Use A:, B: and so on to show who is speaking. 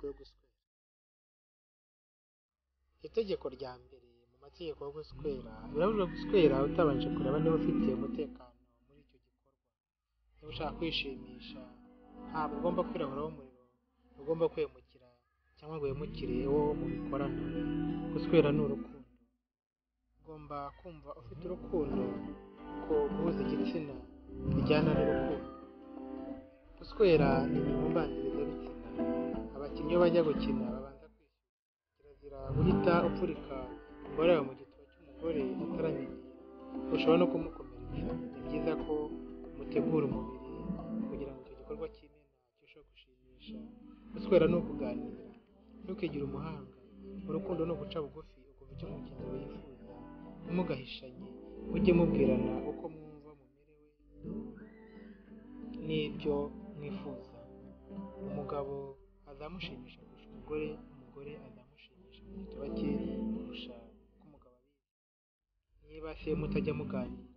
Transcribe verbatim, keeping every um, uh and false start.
A: yo guswera. Itegeko rya mbere mu mategeko yo guswera birabujijwe guswera utabanje kureba niba ufite umutekano muri icyo gikorwa. Niba ushaka kwishimisha ntabwo ugomba kwirahuraho umuriro, ugomba kwemukira cyangwa ngo wemukire uwo mubikorana. Guswera ni urukundo. Ugomba kumva ufite urukundo ko guhuza igitsina bijyana n'urukundo. Guswera ni imirimo mbanzirizabitsina. Abakinnyi iyo bajya gukina babanza kwishyura. Kirazira guhita upfurika umubare wawe mu gituba cy'umugore ataramenyera, ushobora no kumukomeretsa. Ni byiza ko mutegura umubiri kugira ngo icyo gikorwa cy'imena kirusheho gushimisha. Guswera ni ukuganira, ntukigire umuhanga. Urukundo ni uguca bugufi ukumva icyo mugenzi wawe yifuza, ntimugahishanye, mujye mubwirana uko mwumva mumerewe n'ibyo mwifuza. Umugabo azamushimisha kurusha umugore, umugore azamushimisha mu gituba cye kurusha uko umugabo abizi. Niba se mutajya muganira